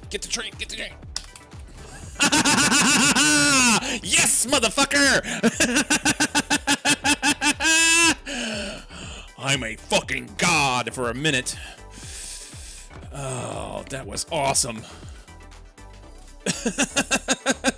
Get the train. Get the train. Yes, motherfucker! I'm a fucking god for a minute. Oh, that was awesome.